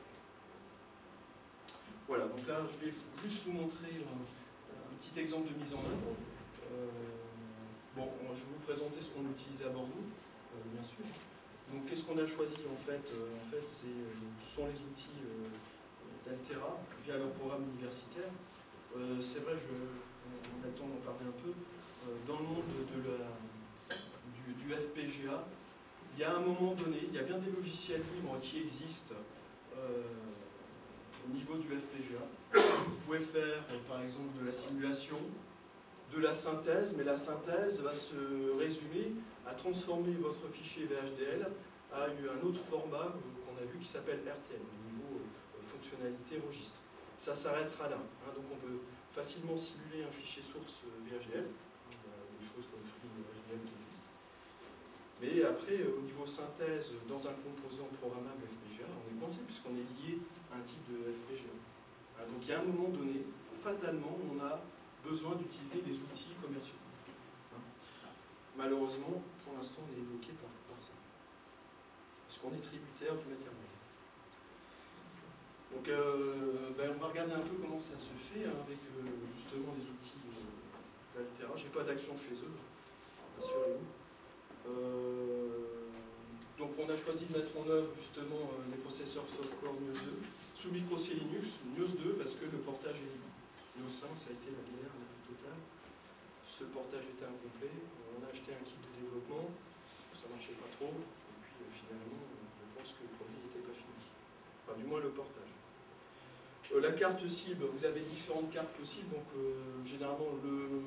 Voilà, donc là, je vais juste vous montrer un, un petit exemple de mise en œuvre. Euh, bon, je vais vous présenter ce qu'on utilise à Bordeaux, euh, bien sûr. Donc, qu'est-ce qu'on a choisi en fait euh, En fait, c'est, ce sont les outils euh, d'Altera via leur programme universitaire. Euh, c'est vrai, je, on a le temps d'en parler un peu. Euh, dans le monde de la, du, du F P G A, il y a un moment donné, il y a bien des logiciels libres qui existent euh, au niveau du F P G A. Vous pouvez faire, euh, par exemple, de la simulation, de la synthèse, mais la synthèse va se résumer à transformer votre fichier V H D L à un autre format qu'on a vu qui s'appelle R T L, au niveau euh, fonctionnalité registre. Ça s'arrêtera là. Hein, donc on peut facilement simuler un fichier source V H D L, des choses comme Free V H D L qui existent. Mais après, au niveau synthèse, dans un composant programmable F P G A, on est coincé puisqu'on est lié à un type de F P G A. Donc il y a un moment donné, fatalement, on a besoin d'utiliser les outils commerciaux. Malheureusement, pour l'instant, on est bloqué par, par ça. Parce qu'on est tributaire du matériel. Donc, euh, ben, on va regarder un peu comment ça se fait hein, avec euh, justement les outils d'Altera. Je n'ai pas d'action chez eux, rassurez-vous. Euh, donc, on a choisi de mettre en œuvre justement euh, les processeurs soft-core N I O S deux sous micro C Linux, N I O S deux parce que le portage est libre. N I O S un, ça a été la galère la plus totale. Ce portage était incomplet. On a acheté un kit de développement, ça ne marchait pas trop. Et puis euh, finalement, je pense que le produit n'était pas fini. Enfin, du moins le portage. Euh, la carte cible, vous avez différentes cartes possibles. Donc, euh, généralement, le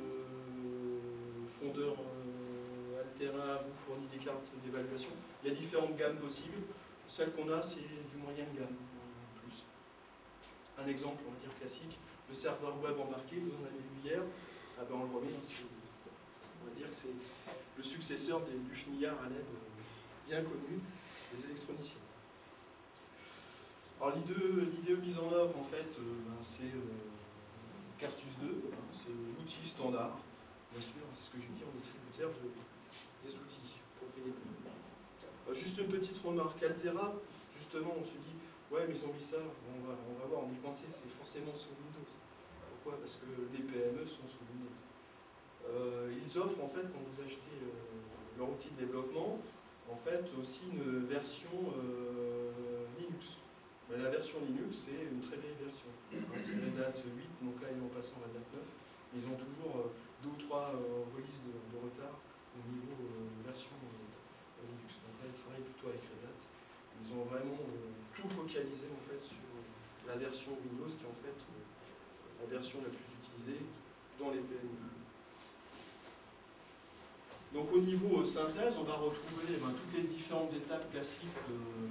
fondeur euh, Altera vous fournit des cartes d'évaluation. Il y a différentes gammes possibles. Celle qu'on a, c'est du moyenne gamme. Plus. Un exemple, on va dire classique, le serveur web embarqué, vous en avez vu hier. Ah ben on le remet, on va dire que c'est le successeur du chenillard à L E D bien connu des électroniciens. Alors l'idée mise en œuvre, en fait, euh, ben, c'est euh, Cartus deux, hein, c'est l'outil standard. Bien sûr, c'est ce que je dis, on est tributaire de, des outils propriétaires. Euh, juste une petite remarque, Altera, justement, on se dit, ouais, mais ils ont mis ça, on va, on va voir, on est coincé, c'est forcément sous Windows. Pourquoi? Parce que les P M E sont sous Windows. Euh, ils offrent, en fait, quand vous achetez euh, leur outil de développement, en fait, aussi une version euh, Linux. Mais la version Linux, c'est une très vieille version. Hein, c'est Red Hat huit, donc là, ils vont passer en Red Hat neuf. Ils ont toujours euh, deux ou trois euh, releases de, de retard au niveau euh, version euh, Linux. Donc là, ils travaillent plutôt avec Red Hat. Ils ont vraiment euh, tout focalisé, en fait, sur la version Windows, qui est en fait euh, la version la plus utilisée dans les P M E. Donc au niveau euh, synthèse, on va retrouver ben, toutes les différentes étapes classiques euh,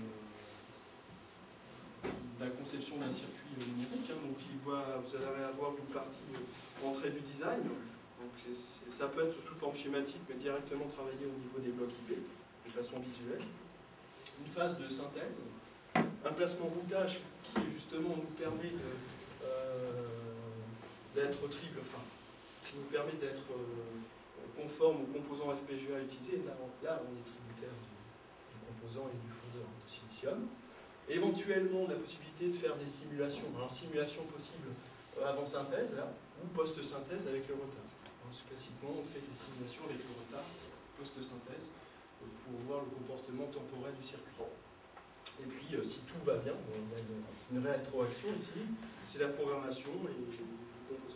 de la conception d'un circuit euh, numérique. Hein. Donc il va, vous allez avoir une partie euh, entrée du design. Donc ça peut être sous forme schématique, mais directement travaillé au niveau des blocs I P, de façon visuelle. Une phase de synthèse, un placement routage qui justement nous permet de euh, d'être triple, enfin, qui nous permet d'être euh, conforme aux composants F P G A utilisés. Là, là, on est tributaire du, du composant et du fondeur de silicium. Éventuellement, la possibilité de faire des simulations. Alors, simulation possible euh, avant synthèse, là, ou post-synthèse avec le retard. Alors, classiquement, on fait des simulations avec le retard post-synthèse euh, pour voir le comportement temporel du circuit. Et puis, euh, si tout va bien, on a une, une rétroaction ici, c'est la programmation et les composants.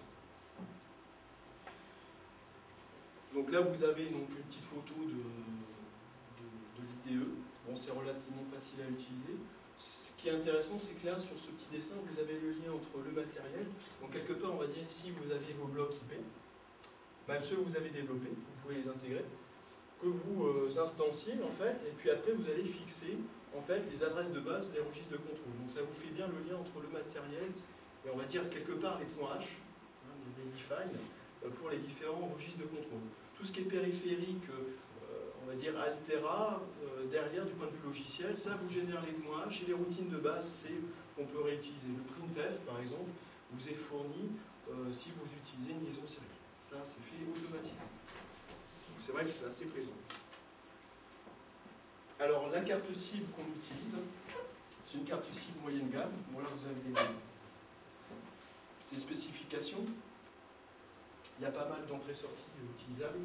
Donc là, vous avez donc une petite photo de, de, de l'I D E. Bon, c'est relativement facile à utiliser. Ce qui est intéressant, c'est que là, sur ce petit dessin, vous avez le lien entre le matériel. Donc quelque part, on va dire ici, vous avez vos blocs I P, même ceux que vous avez développés, vous pouvez les intégrer, que vous euh, instanciez en fait, et puis après, vous allez fixer en fait les adresses de base des registres de contrôle. Donc ça vous fait bien le lien entre le matériel et on va dire quelque part les points H, hein, les define, pour les différents registres de contrôle. Tout ce qui est périphérique, euh, on va dire Altera, euh, derrière du point de vue logiciel, ça vous génère les points H et les routines de base, c'est qu'on peut réutiliser. Le printf, par exemple, vous est fourni euh, si vous utilisez une liaison série. Ça, c'est fait automatiquement. c'est vrai que c'est assez plaisant. Alors la carte cible qu'on utilise, c'est une carte cible moyenne gamme. Bon là vous avez les, ces spécifications. Il y a pas mal d'entrées-sorties utilisables.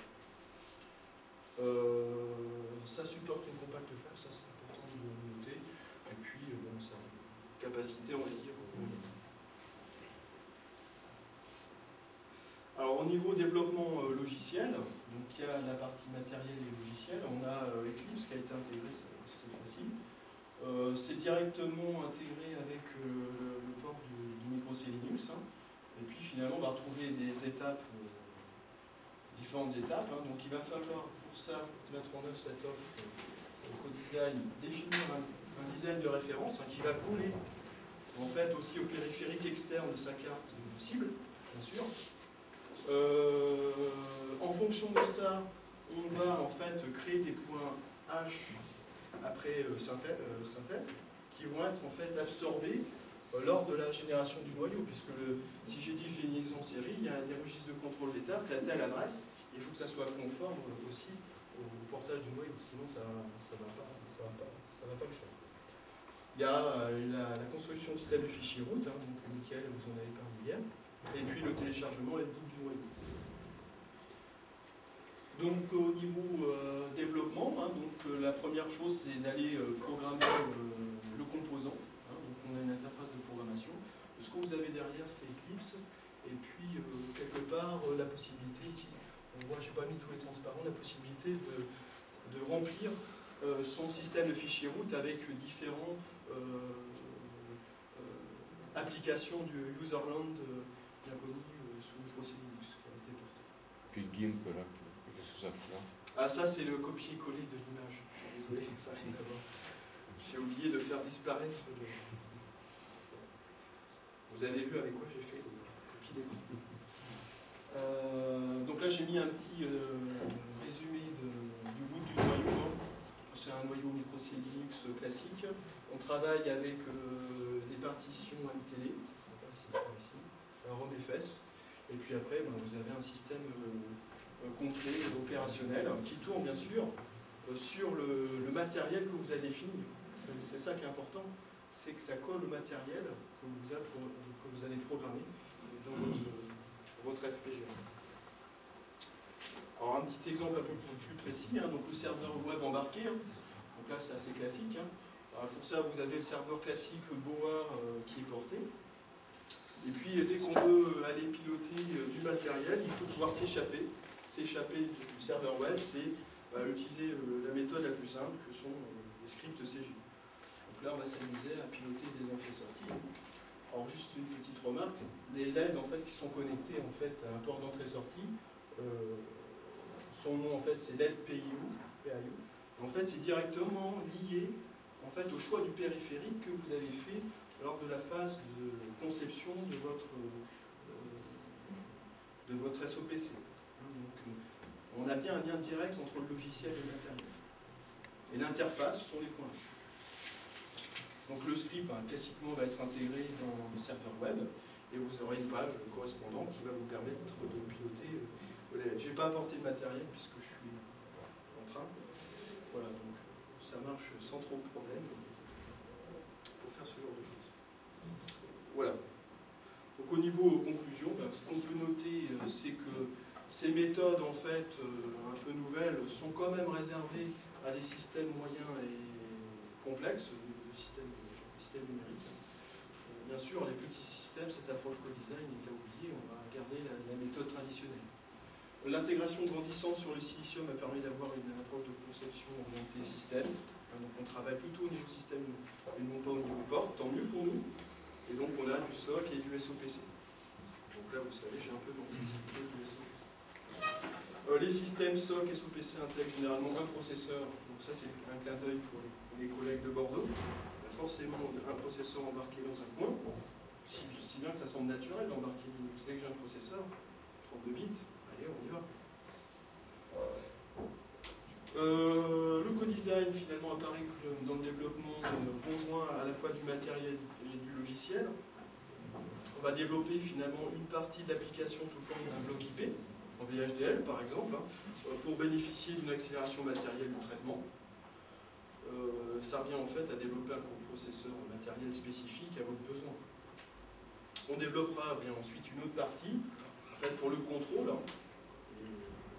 Euh, ça supporte une compacte flash, ça c'est important de le noter. Et puis bon, ça capacité on va dire. Alors au niveau développement euh, logiciel, donc il y a la partie matérielle et logicielle, on a euh, Eclipse qui a été intégré cette fois-ci. Euh, c'est directement intégré avec euh, le port du, du micro C Linux. Hein. Et puis finalement on va retrouver des étapes, euh, différentes étapes. Hein. Donc il va falloir pour ça mettre en œuvre cette offre euh, co-design, définir un, un design de référence hein, qui va coller en fait aussi au périphérique externe de sa carte de cible, bien sûr. Euh, en fonction de ça, on va en fait créer des points H après euh, synthèse, euh, synthèse qui vont être en fait absorbés euh, lors de la génération du noyau, puisque le, si j'ai dit que j'ai une liaison série, il y a des registres de contrôle d'état, c'est à telle adresse, il faut que ça soit conforme aussi au portage du noyau, sinon ça ne va, pas, ça va, pas, ça va pas le faire. Il y a euh, la, la construction du système de fichier route, hein, donc Mickaël vous en avez parlé hier. Et puis le téléchargement et le boot du noyau. Donc au niveau euh, développement, hein, donc, euh, la première chose c'est d'aller euh, programmer euh, le composant. Hein, donc on a une interface de programmation. Ce que vous avez derrière c'est Eclipse. Et puis euh, quelque part euh, la possibilité ici, on voit, je n'ai pas mis tous les transparents, la possibilité de, de remplir euh, son système de fichiers route avec différents euh, euh, applications du userland euh, bien connu euh, sous micro C Linux qui a été porté. Puis GIMP, là, qu'est-ce que ça fait? Ah, ça, c'est le copier-coller de l'image. Je suis désolé, ça n'a rien à voir. J'ai oublié de faire disparaître le. Vous avez vu avec quoi j'ai fait le copier d'écran. Euh, donc là, j'ai mis un petit euh, résumé de, du bout du noyau. C'est un noyau micro C Linux classique. On travaille avec euh, des partitions M T L. Ici. Un ROM F S, et puis après ben, vous avez un système euh, complet, opérationnel, qui tourne bien sûr euh, sur le, le matériel que vous avez défini. C'est ça qui est important, c'est que ça colle au matériel que vous, a, que vous avez programmé dans votre, votre F P G A. Alors un petit exemple un peu plus précis, hein, donc le serveur web embarqué, hein, donc là c'est assez classique. Hein. Alors, pour ça vous avez le serveur classique B O A euh, qui est porté. Et puis, dès qu'on veut aller piloter du matériel, il faut pouvoir s'échapper. S'échapper du serveur web, c'est bah, utiliser la méthode la plus simple, que sont les scripts C G. Donc là, on va s'amuser à piloter des entrées-sorties. Alors, juste une petite remarque, les L E D en fait, qui sont connectés en fait, à un port d'entrée-sortie, euh, son nom, en fait, c'est L E D P I O. En fait, c'est directement lié en fait, au choix du périphérique que vous avez fait lors de la phase de conception de votre, euh, de votre S O P C. Donc, euh, on a bien un lien direct entre le logiciel et le matériel. Et l'interface sont les points H. Donc le script, hein, classiquement, va être intégré dans le serveur web, et vous aurez une page correspondante qui va vous permettre de piloter. Euh, je n'ai pas apporté de matériel puisque je suis en train. Voilà, donc ça marche sans trop de problèmes pour faire ce genre de choses. Voilà. Donc au niveau conclusion, ben, ce qu'on peut noter, euh, c'est que ces méthodes en fait euh, un peu nouvelles sont quand même réservées à des systèmes moyens et complexes, de systèmes, de systèmes numériques. Euh, bien sûr, les petits systèmes, cette approche co-design est à oublier, on va garder la, la méthode traditionnelle. L'intégration grandissante sur le silicium a permis d'avoir une approche de conception orientée système. Donc on travaille plutôt au niveau système et non pas au niveau port, tant mieux pour nous. Et donc on a du S O C et du S O P C. Donc là vous savez, j'ai un peu d'anticipité du S O P C. Euh, les systèmes S O C et S O P C intègrent généralement un processeur. Donc ça c'est un clin d'œil pour les collègues de Bordeaux. Il y a forcément un processeur embarqué dans un coin. Si, si bien que ça semble naturel d'embarquer. Vous savez que j'ai un processeur, trente-deux bits. Allez, on y va. Euh, le co-design finalement apparaît dans le développement conjoint à la fois du matériel et du logiciel. On va développer finalement une partie de l'application sous forme d'un bloc I P. en V H D L par exemple, hein, pour bénéficier d'une accélération matérielle du traitement. Euh, ça revient en fait à développer un coprocesseur matériel spécifique à votre besoin. On développera bien ensuite une autre partie, en fait pour le contrôle et,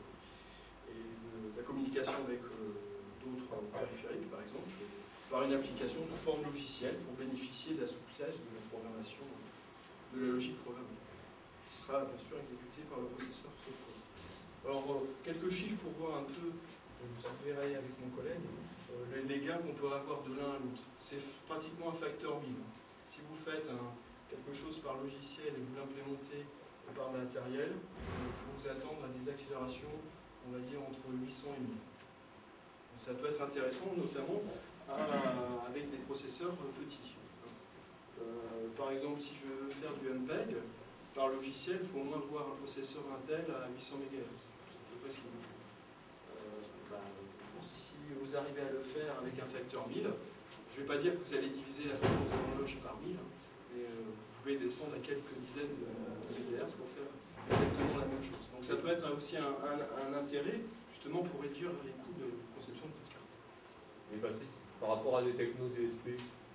et la communication avec euh, d'autres périphériques par exemple, par une application sous forme logicielle pour bénéficier de la souplesse de la programmation, de la logique programmée, qui sera bien sûr exécutée par le processeur software. Alors, euh, quelques chiffres pour voir un peu, vous verrez avec mon collègue, euh, les, les gains qu'on peut avoir de l'un à l'autre. C'est pratiquement un facteur mille. Si vous faites un, quelque chose par logiciel et vous l'implémentez par matériel, il faut vous attendre à des accélérations, on va dire, entre huit cents et mille. Donc, ça peut être intéressant, notamment à, avec des processeurs petits. Euh, par exemple, si je veux faire du M P E G, par logiciel, il faut au moins voir un processeur Intel à huit cents mégahertz. C'est à peu près ce qu'il vous faut. Euh, bah, si vous arrivez à le faire avec un facteur mille, je ne vais pas dire que vous allez diviser la fréquence de l'horloge par mille, mais euh, vous pouvez descendre à quelques dizaines de, de mégahertz pour faire exactement la même chose. Donc ça peut être aussi un, un, un intérêt, justement, pour réduire les coûts de conception de toute carte. Et Patrice, par rapport à des technos D S P,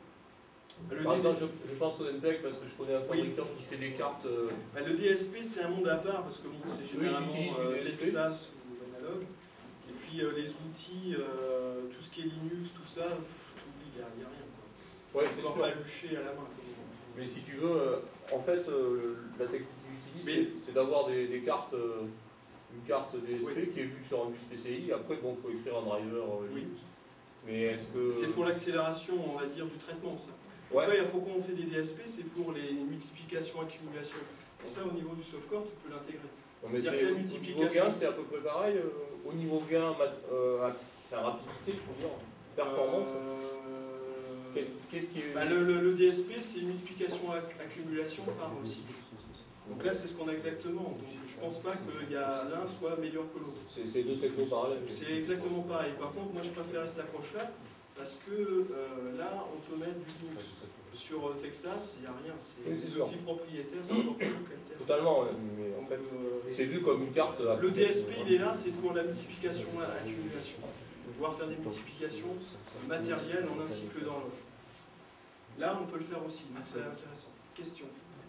le par exemple, je, je pense au M P E G parce que je connais un fabricant oui. qui fait des cartes. Euh... Bah, le D S P, c'est un monde à part parce que bon, c'est généralement oui, euh, Texas ou Analog. Et puis euh, les outils, euh, tout ce qui est Linux, tout ça, il n'y a, a rien. Quoi. Ouais, c'est pas lucher à la main. Mais si tu veux, euh, en fait, euh, la technique qu'ils utilisent, c'est d'avoir des, des cartes, euh, une carte D S P oui. qui est vue sur un bus P C I. Après, bon, il faut écrire un driver euh, oui. Linux. Mais est-ce que... C'est pour l'accélération, on va dire, du traitement, ça. Ouais. Pourquoi, pourquoi on fait des D S P? C'est pour les multiplications, accumulations. Et ça, au niveau du softcore, tu peux l'intégrer. C'est-à-dire que la multiplication... Au niveau gain, c'est à peu près pareil. Euh, au niveau gain, euh, c'est la rapidité, je veux dire, performance. Euh... Qu'est-ce qu'est-ce qui est... bah, le, le, le D S P, c'est une multiplication accumulation par cycle. Donc là, c'est ce qu'on a exactement. Donc je pense pas que l'un soit meilleur que l'autre. C'est deux technos parallèles. C'est exactement pareil. Par contre, moi, je préfère cette approche-là parce que euh, là, on peut mettre du Linux. Sur euh, Texas, il n'y a rien. C'est oui, des outils propriétaires, c'est encore plus localité. Totalement, ouais. Mais en fait, euh, c'est vu comme une carte. Là, le D S P, il est là, c'est pour la multiplication à l'accumulation. Pouvoir faire des multiplications matérielles en un cycle dans l'autre. Là, on peut le faire aussi, donc c'est intéressant. Question.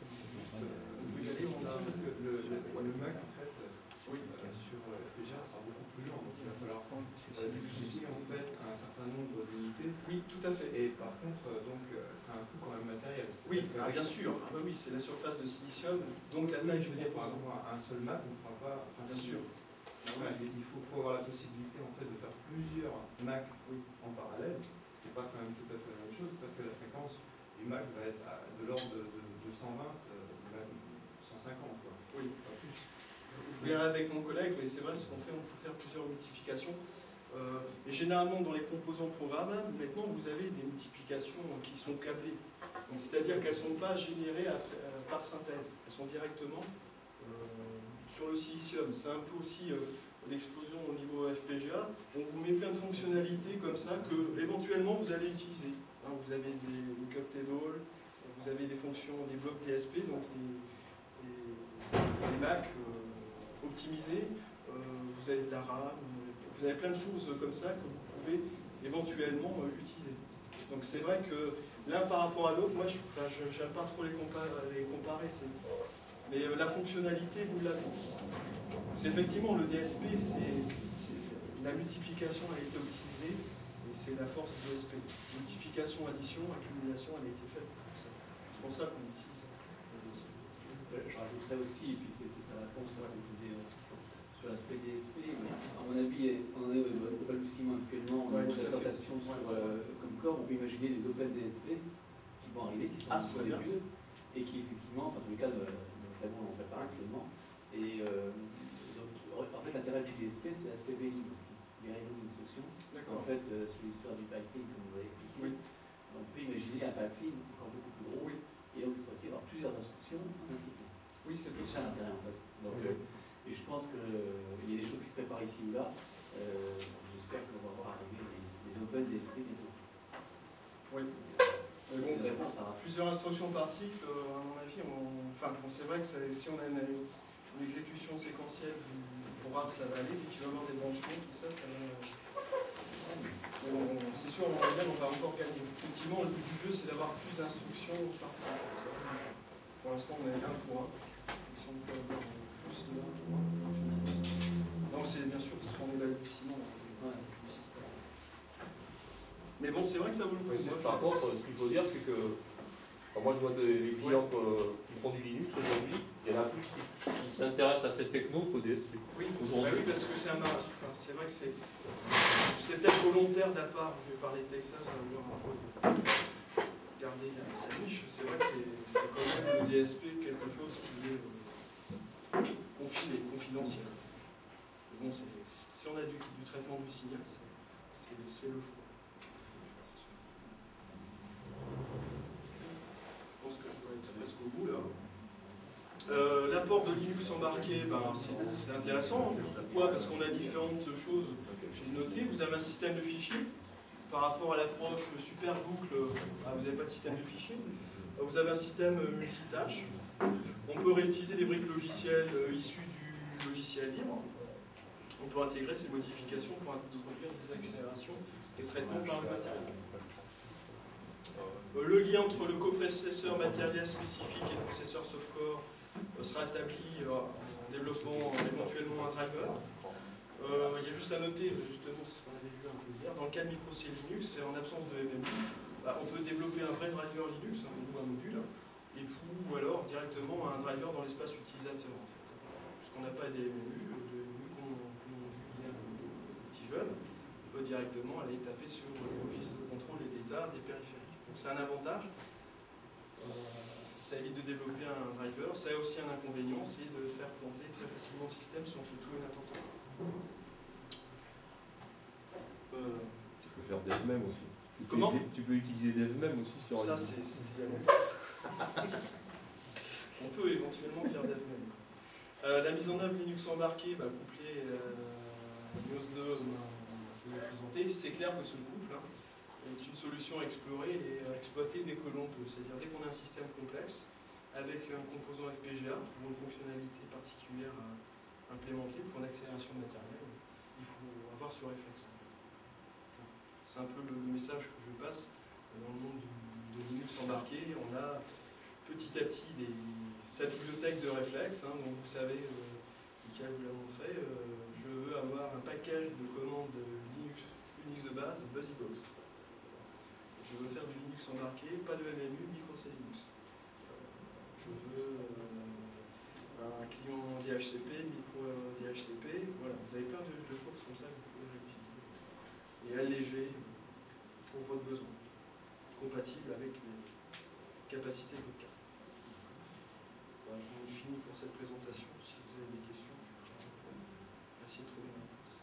Oui, on a... parce que le, le, le Mac, en fait, oui. euh, sur F P G A, sera beaucoup plus lent, donc il va falloir prendre euh, multiplier en fait un certain nombre d'unités. Oui, tout à fait. Et par contre, euh, donc, euh, c'est un coût quand même matériel. Oui, ah, bien sûr. Ah, bah oui, c'est la surface de silicium, donc la taille, je veux dire, par rapport à un seul Mac, on ne pourra pas. Enfin, bien sûr. Voilà, il faut, faut avoir la possibilité en fait de faire plusieurs Mac oui, en parallèle, ce qui n'est pas quand même tout à fait la même chose, parce que la fréquence du Mac va être à, de l'ordre de, de, de cent vingt, euh, même cent cinquante. Quoi. Oui, pas plus. Vous verrez avec mon collègue, mais c'est vrai, ce qu'on fait, on peut faire plusieurs multiplications. Euh, et généralement, dans les composants programmables, maintenant, vous avez des multiplications qui sont câblées. C'est-à-dire qu'elles ne sont pas générées à, euh, par synthèse, elles sont directement euh, sur le silicium. C'est un peu aussi euh, l'explosion au niveau F P G A. On vous met plein de fonctionnalités comme ça que éventuellement vous allez utiliser. Hein, vous avez des lookup table, vous avez des fonctions, des blocs D S P, donc les, les, les Mac euh, optimisés, euh, vous avez de la RAM, vous avez plein de choses comme ça que vous pouvez éventuellement euh, utiliser. Donc c'est vrai que l'un par rapport à l'autre, moi je n'aime enfin, pas trop les, compa les comparer, mais euh, la fonctionnalité, vous l'avez. C'est effectivement le D S P, c'est la multiplication a été optimisée, et c'est la force du D S P. Multiplication, addition, accumulation, elle a été faite pour ça. C'est pour ça qu'on utilise le D S P. Je rajouterais aussi, et puis c'est toute la réponse à l'idée sur l'aspect D S P. À mon avis, on en est au balbutiement actuellement en ouais, exploitation sur euh, comme corps. On peut imaginer des Open D S P qui vont arriver, qui sont ah, en étude, et qui effectivement, enfin dans le cas de on en prépare actuellement. Et euh, donc, en fait, l'intérêt du D S P, c'est l'aspect V I aussi, les réseaux d'instruction. En fait, euh, sur l'histoire du pipeline, comme vous l'avez expliqué, oui. On peut imaginer un pipeline encore beaucoup plus gros. Oui. Et donc, cette fois-ci, avoir plusieurs instructions en un cycle. Oui, c'est ça l'intérêt en fait. Donc, oui. euh, et je pense qu'il euh, y a des choses qui se préparent ici ou là. Euh, J'espère qu'on va voir arriver les, les Open D S P bientôt. Oui. Euh, bon, réponse à... Plusieurs instructions par cycle, euh, à mon avis, on... enfin, bon, c'est vrai que si on a une, une exécution séquentielle du programme, ça va aller, et tu vas avoir des branchements, tout ça, ça va... C'est sûr, en réel, on va encore gagner. Effectivement, le but du jeu, c'est d'avoir plus d'instructions par cycle. Pour l'instant, on est un pour un. Et si on peut avoir plus de un pour un, non, c'est bien sûr, ce sont des balbutiements du système. Mais bon, c'est vrai que ça vaut le coup. Moi, par contre, ce qu'il faut dire, c'est que enfin, moi, je vois des clients ouais. qui font du Linux aujourd'hui. Il y en a plus qui, qui s'intéressent à cette techno qu'au D S P. Oui, bah oui, parce que c'est un enfin, c'est vrai que c'est c'est peut-être volontaire de la part, je vais parler de Texas, on va voir un peu garder sa niche. C'est vrai que c'est quand même le D S P quelque chose qui est euh, confiné, confidentiel. Bon, si on a du, du traitement du signal, c'est le choix. C'est le choix, c'est sûr. Je pense que je dois être presque au bout là. Euh, L'apport de Linux embarqué, ben, c'est intéressant. Pourquoi? Parce qu'on a différentes choses. J'ai noté, vous avez un système de fichiers. Par rapport à l'approche super boucle, ah, vous n'avez pas de système de fichiers. Vous avez un système multitâche. On peut réutiliser des briques logicielles issues du logiciel libre. On peut intégrer ces modifications pour introduire des accélérations et traitements par le matériel. Le lien entre le coprocesseur matériel spécifique et le processeur softcore sera établi en développant éventuellement un driver. Euh, il y a juste à noter, justement, c'est ce qu'on avait vu un peu hier, dans le cas de micro C Linux, en absence de M M U, bah, on peut développer un vrai driver Linux, hein, ou un module, et puis, ou alors directement un driver dans l'espace utilisateur, en fait. Puisqu'on n'a pas des M M U, de M M U qu'on a vu hier, les petits jeunes, on peut directement aller taper sur le registre de contrôle et d'état des périphériques. Donc c'est un avantage. Euh, ça évite de développer un driver. Ça a aussi un inconvénient, c'est de faire planter très facilement le système si on fait tout et n'importe quoi. Euh, tu peux faire DevMem aussi. Tu comment peux, Tu peux utiliser DevMem aussi sur ça, c'était il y a longtemps. On peut éventuellement faire DevMem. Euh, la mise en œuvre Linux embarqué, bah, couplé euh, Neos deux, je vais le présenter. C'est clair que ce couple hein, est une solution à explorer et à exploiter dès que l'on peut. C'est-à-dire dès qu'on a un système complexe avec un composant F P G A ou une fonctionnalité particulière à implémenter pour une accélération matérielle, il faut avoir ce réflexe. En fait. C'est un peu le message que je passe dans le monde de Linux embarqué. On a petit à petit des, sa bibliothèque de réflexes, hein, donc vous savez, euh, Michael vous l'a montré, euh, je veux avoir un package de commandes Linux, Unix de base, BuzzyBox. Je veux faire du Linux embarqué, pas de M M U, micro C Linux. Je veux euh, un client D H C P, micro D H C P, voilà, vous avez plein de, de choses comme ça que vous pouvez réutiliser. Et alléger pour votre besoin, compatible avec les capacités de votre carte. Voilà, j'en ai fini pour cette présentation. Si vous avez des questions, je suis prêt à essayer de trouver une réponse.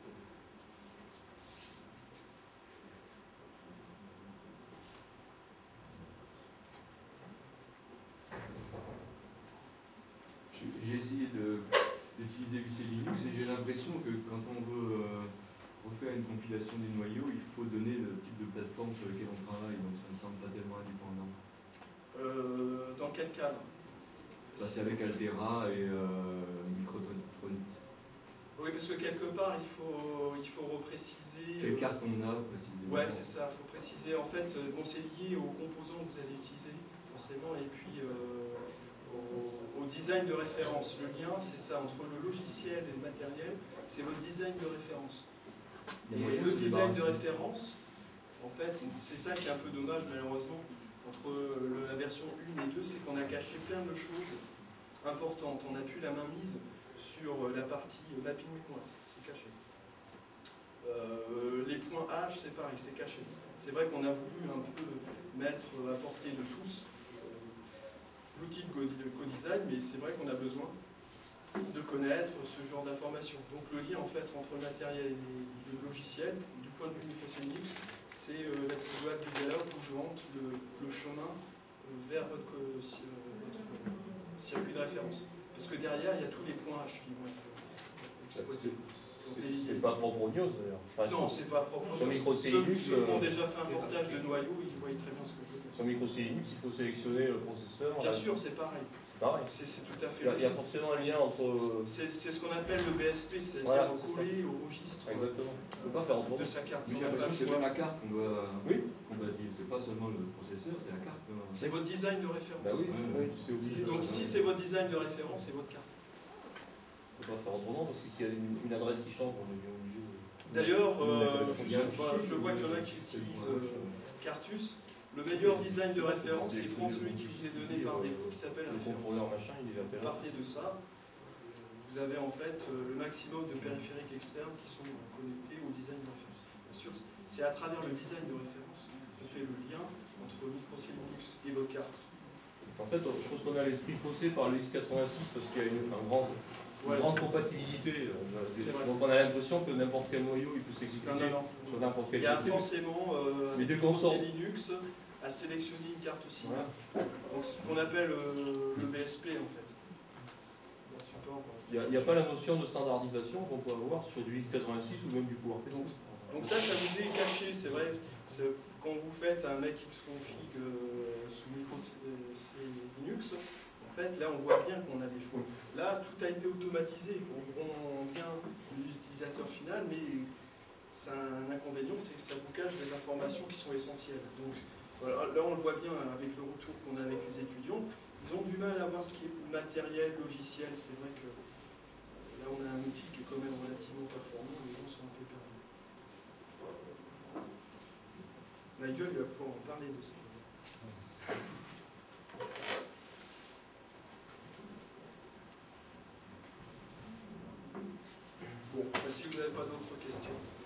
J'ai essayé d'utiliser U C Linux et j'ai l'impression que quand on veut euh, refaire une compilation des noyaux, il faut donner le type de plateforme sur lequel on travaille, donc ça ne me semble pas tellement indépendant. Euh, dans quel cadre? Bah, c'est avec Altera et euh, Microtronics. Oui, parce que quelque part, il faut, il faut repréciser... Quelle carte on a, précisément? Ouais, c'est ça, il faut préciser. En fait, bon, c'est lié aux composants que vous allez utiliser, forcément, et puis euh, au, au design de référence. Le lien, c'est ça, entre le logiciel et le matériel, c'est votre design de référence. Et le design de référence, en fait, c'est ça qui est un peu dommage, malheureusement, entre le, la version un et deux, c'est qu'on a caché plein de choses importantes. On n'a plus la main mise sur la partie mapping points, c'est caché. Euh, les points H, c'est pareil, c'est caché. C'est vrai qu'on a voulu un peu mettre à portée de tous euh, l'outil de co-design, mais c'est vrai qu'on a besoin de connaître ce genre d'informations. Donc le lien en fait entre le matériel et le logiciel, du point de vue micro Linux, c'est euh, la boîte du dialogue où je rentre le, le chemin euh, vers votre, euh, votre circuit de référence. Parce que derrière, il y a tous les points H qui vont être exploités. C'est pas propre aux news d'ailleurs. Enfin, non, sur, c'est pas propre. sur micro C Ceux, Linux, ceux qui ont euh, déjà fait un portage de noyau, ils voient très bien ce que je veux dire. sur micro C Linux, il faut sélectionner le processeur. Bien la... sûr, c'est pareil. C'est pareil. C'est tout à fait Il y, a, il y a forcément un lien entre. C'est ce qu'on appelle le B S P, c'est-à-dire voilà, coller au registre exactement. On ne peut pas faire autrement. de sa carte. Mais j'ai l'impression que c'est même la carte qu'on doit, oui. qu'on doit dire. C'est pas seulement le processeur, c'est la carte. C'est votre design de référence. Bah oui, Ouais. oui, c'est obligé. Donc si c'est votre design de référence, c'est votre carte. On ne peut pas faire autrement parce que s'il y a une, une adresse qui change, on est bien obligé. de- D'ailleurs, euh, de- je, de- enfin, je vois qu'il y en a qui utilisent euh, Cartus. Le meilleur design de référence, c'est prendre celui qui vous est donné par défaut, qui s'appelle Le référence. contrôleur machin, il est Vous latéral. partez de ça, vous avez en fait euh, le maximum de périphériques externes qui sont connectés au design de référence. Bien sûr, c'est à travers le design de référence qu'on fait le lien entre micro-C Linux et votre carte. En fait, je pense qu'on a l'esprit faussé par le X quatre-vingt-six parce qu'il y a une, un grand, une Ouais. grande compatibilité. C'est vrai. Donc on a l'impression que n'importe quel noyau il peut s'exécuter Non, non, non. sur n'importe Il quel y a P C. forcément euh, Mais dès qu'on micro-C sort- Linux à sélectionner une carte aussi. Voilà. Donc ce qu'on appelle euh, le B S P en fait. Le support, euh, Il n'y a, a pas la notion de standardisation qu'on peut avoir sur du X quatre-vingt-six ou même du PowerPC. Donc, donc ça, ça vous est caché, c'est vrai. C'est- Quand vous faites un make xconfig euh, sous micro-C Linux, en fait, là, on voit bien qu'on a des choix. Là, tout a été automatisé au grand bien de l'utilisateur final, mais c'est un inconvénient, c'est que ça vous cache des informations qui sont essentielles. Donc, voilà, là, on le voit bien avec le retour qu'on a avec les étudiants. Ils ont du mal à voir ce qui est matériel, logiciel. C'est vrai que là, on a un outil qui est quand même relativement performant. Les gens sont un peu perdus. La gueule, il va pouvoir en parler de ça. Bon, bah, si vous n'avez pas d'autres questions.